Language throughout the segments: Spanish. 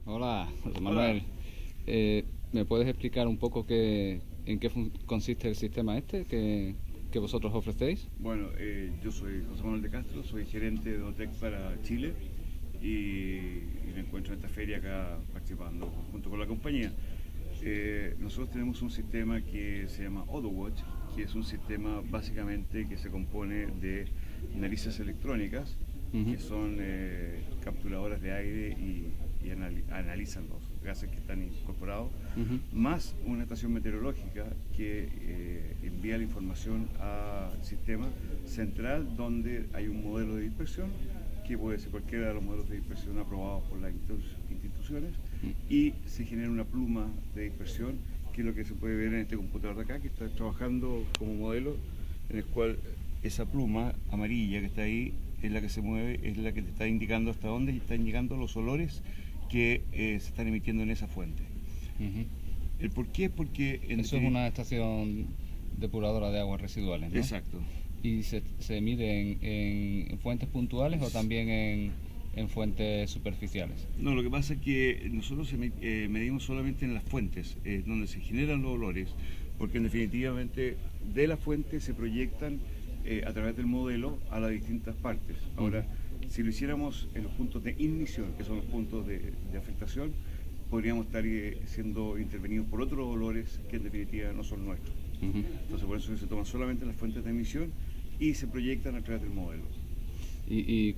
Hola, José Hola. Manuel. ¿Me puedes explicar un poco en qué consiste el sistema este que vosotros ofrecéis? Bueno, yo soy José Manuel de Castro, soy gerente de OTEC para Chile y me encuentro en esta feria acá participando junto con la compañía. Nosotros tenemos un sistema que se llama AutoWatch, que es un sistema básicamente que se compone de narices electrónicas, Ujú. que son capturadoras de aire y analizan los gases que están incorporados, Ujú. más una estación meteorológica que envía la información al sistema central donde hay un modelo de dispersión que puede ser cualquiera de los modelos de dispersión aprobados por las instituciones, y se genera una pluma de dispersión, que es lo que se puede ver en este computador de acá, que está trabajando como modelo, en el cual esa pluma amarilla que está ahí es la que se mueve, es la que te está indicando hasta dónde están llegando los olores que se están emitiendo en esa fuente. Ujú. ¿El por qué? Es porque Eso es una estación depuradora de aguas residuales, ¿no? Exacto. ¿Y se mide en fuentes puntuales o también en fuentes superficiales? No, lo que pasa es que nosotros medimos solamente en las fuentes, donde se generan los olores, porque en definitivamente de la fuente se proyectan a través del modelo a las distintas partes. Ahora, si lo hiciéramos en los puntos de ignición, que son los puntos de afectación, podríamos estar siendo intervenidos por otros olores que en definitiva no son nuestros. Ujú. Entonces por eso se toman solamente las fuentes de emisión y se proyectan a través del modelo. ¿Y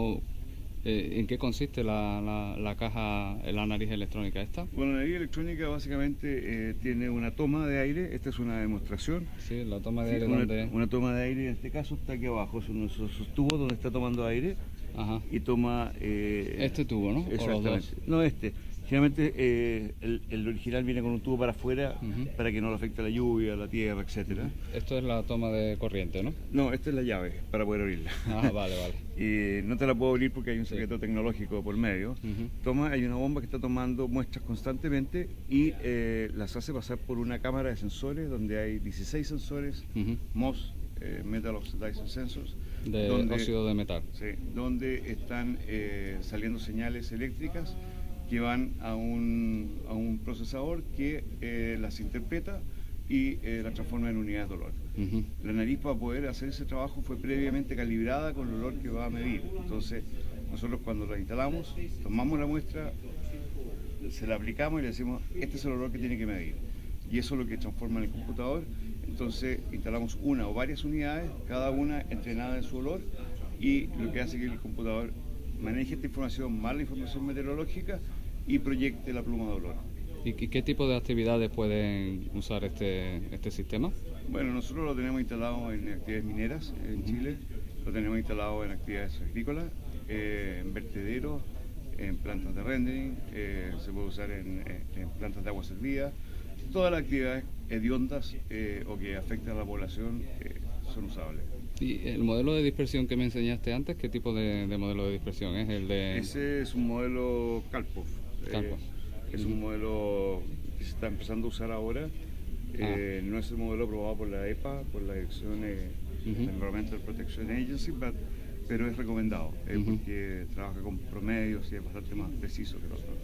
en qué consiste la caja, la nariz electrónica esta? Bueno, la nariz electrónica básicamente tiene una toma de aire. Esta es una demostración. Sí, la toma de Sí, aire donde... una toma de aire, en este caso está aquí abajo, son esos tubos donde está tomando aire Ajá. y toma... Este tubo, ¿no? O los exactamente. dos. No este. Generalmente el original viene con un tubo para afuera, Ujú. para que no le afecte la lluvia, la tierra, etcétera. Esto es la toma de corriente, ¿no? No, esta es la llave para poder abrirla. Ah, vale, vale. Y no te la puedo abrir porque hay un Sí. secreto tecnológico por medio. Ujú. Hay una bomba que está tomando muestras constantemente y las hace pasar por una cámara de sensores donde hay 16 sensores, Ujú. MOS, Metal Oxidizing Sensors, De óxido de metal. sí, donde están saliendo señales eléctricas que van a un procesador que las interpreta y las transforma en unidades de olor. Ujú. La nariz, para poder hacer ese trabajo, fue previamente calibrada con el olor que va a medir. Entonces, nosotros cuando la instalamos, tomamos la muestra, se la aplicamos y le decimos, este es el olor que tiene que medir. Y eso es lo que transforma en el computador. Entonces, instalamos una o varias unidades, cada una entrenada en su olor, y lo que hace que el computador maneje esta información más la información meteorológica y proyecte la pluma de olor. ¿Y qué tipo de actividades pueden usar este sistema? Bueno, nosotros lo tenemos instalado en actividades mineras en Chile, lo tenemos instalado en actividades agrícolas, en vertederos, en plantas de rendering, se puede usar en plantas de agua servida. Todas las actividades hediondas o que afectan a la población son usables. ¿Y el modelo de dispersión que me enseñaste antes, qué tipo de modelo de dispersión es? ¿El de Ese es un modelo Karpov. Calpa? Es un modelo que se está empezando a usar ahora. No es el modelo aprobado por la EPA, por la Dirección Environmental Protection Agency, pero es recomendado porque trabaja con promedios y es bastante más preciso que los otros.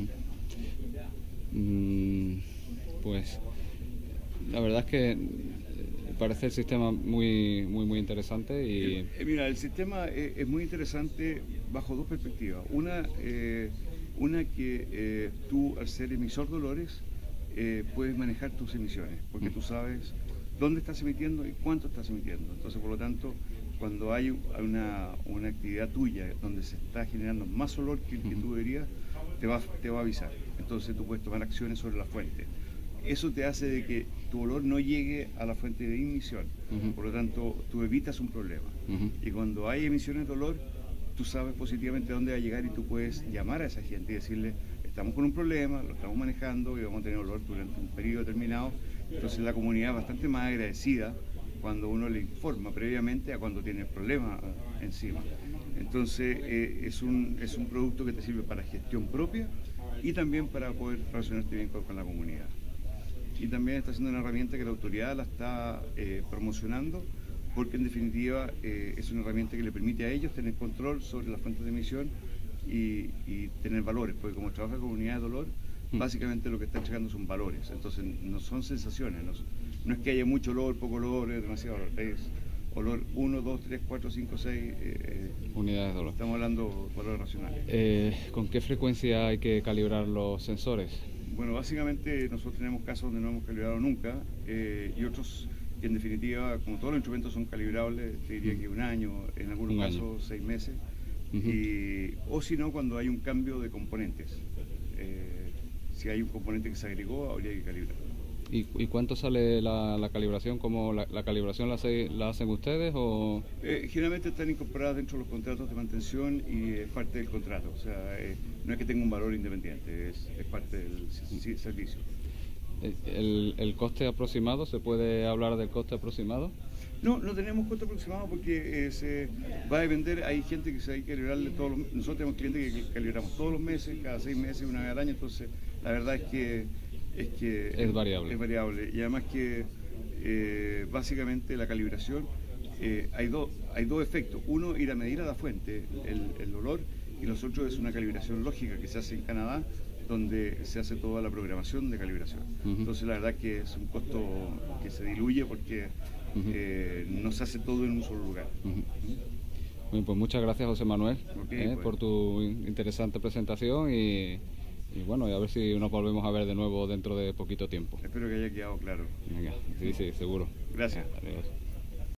Mm, pues la verdad es que parece el sistema muy interesante y... Mira, el sistema es muy interesante bajo dos perspectivas. Una que tú, al ser emisor de olores, puedes manejar tus emisiones, porque tú sabes dónde estás emitiendo y cuánto estás emitiendo. Entonces, por lo tanto, cuando hay una actividad tuya donde se está generando más olor que el que tú deberías, te va a avisar. Entonces tú puedes tomar acciones sobre la fuente. Eso te hace de que tu olor no llegue a la fuente de ignición. Por lo tanto, tú evitas un problema. Y cuando hay emisiones de olor, tú sabes positivamente dónde va a llegar y tú puedes llamar a esa gente y decirle, estamos con un problema, lo estamos manejando y vamos a tener olor durante un periodo determinado. Entonces la comunidad es bastante más agradecida cuando uno le informa previamente a cuando tiene el problema encima. Entonces es un producto que te sirve para gestión propia y también para poder relacionarte bien con la comunidad. Y también está siendo una herramienta que la autoridad la está promocionando, porque en definitiva es una herramienta que le permite a ellos tener control sobre las fuentes de emisión y tener valores, porque como trabaja con unidades de dolor, básicamente lo que está entregando son valores, entonces no son sensaciones, no es que haya mucho olor, poco olor, es demasiado olor, es olor 1, 2, 3, 4, 5, 6 unidades de dolor. Estamos hablando de valores racionales. ¿Con qué frecuencia hay que calibrar los sensores? Bueno, básicamente nosotros tenemos casos donde no hemos calibrado nunca y otros que en definitiva, como todos los instrumentos son calibrables, te diría que 1 año, en algunos casos 6 meses, o si no, cuando hay un cambio de componentes. Si hay un componente que se agregó, habría que calibrar. ¿Y cuánto sale la calibración? ¿Cómo la calibración la hacen ustedes o...? Generalmente están incorporadas dentro de los contratos de mantención y es parte del contrato. O sea, no es que tenga un valor independiente, es parte del servicio. ¿El coste aproximado? ¿Se puede hablar del coste aproximado? No tenemos coste aproximado porque se va a depender. Hay gente que se hay que calibrarle todos los meses. Nosotros tenemos clientes que calibramos todos los meses, cada 6 meses, 1 vez al año. Entonces, la verdad es que es variable. Es variable. Y además que básicamente la calibración, hay dos efectos. Uno, ir a medir a la fuente el olor, y los otros es una calibración lógica que se hace en Canadá, donde se hace toda la programación de calibración. Entonces la verdad que es un costo que se diluye porque no se hace todo en un solo lugar. Bien, pues muchas gracias, José Manuel, Pues, por tu interesante presentación y bueno, y a ver si nos volvemos a ver de nuevo dentro de poquito tiempo. Espero que haya quedado claro. Venga, sí, seguro. Gracias. Adiós.